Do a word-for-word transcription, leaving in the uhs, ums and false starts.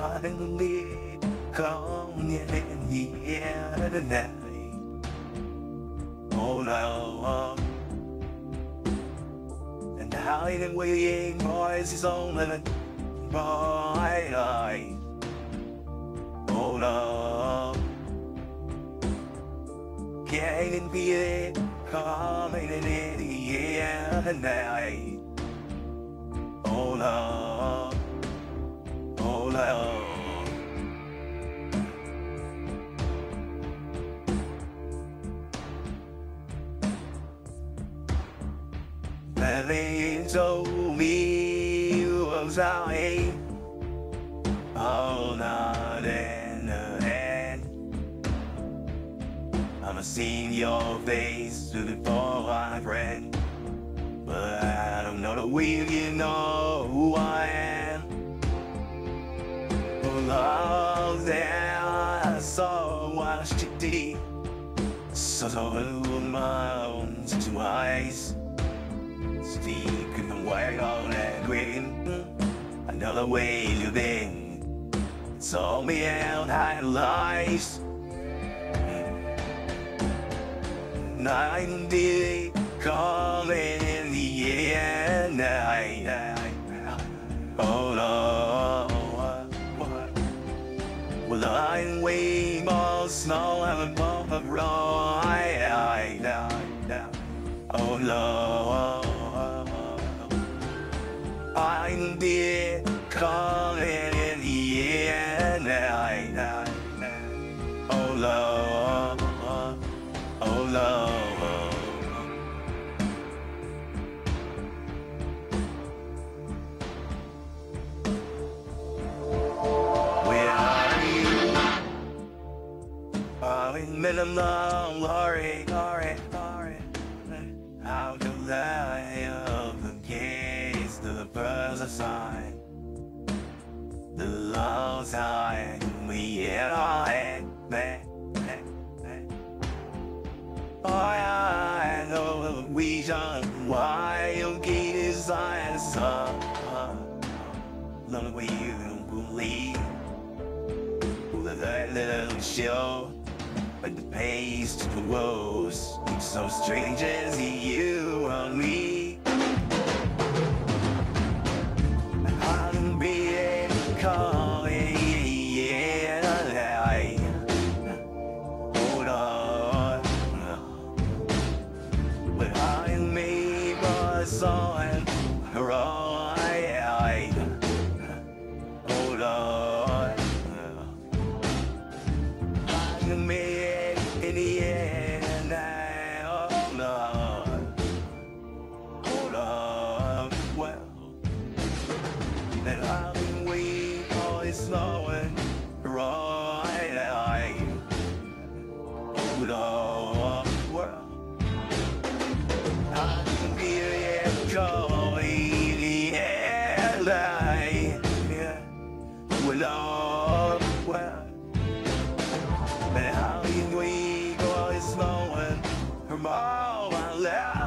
anh biết không nhẹ nhẹ này. Oh no, and hiding waiting boys is only boy. Oh no, can't be it coming in the air night. Oh no, oh no. They told me you was out here, oh, not in the hand. I've seen your face before, my friend, but I don't know the way you know who I am. Oh, there I saw what she did, so so my own two eyes. Speak in the white on that green, another way you've been. Saw me out high lies. Ninety calling in the air night. Oh no, well I'm way more snow and above the right. Oh no. I'm dear, calling in the air night. Oh Lord, oh Lord. Where are you? I'm in minimum glory, glory, glory. How could I of the gaze to the further side? The long time we had our head back. Oh, I know the reason why you get his eyes up. Long way you don't believe that little show. But the pace to the woes, it's so strange as you and me. I'm being calling, yeah, hold on. But I made my song right. Hold on. I made in the end now. Hold on. Hold on. Well, that I've been waiting for is snowing right. Hold on. Well, I can hear it calling the air light. Hold on. Well, but how can we go is snowing from all my life?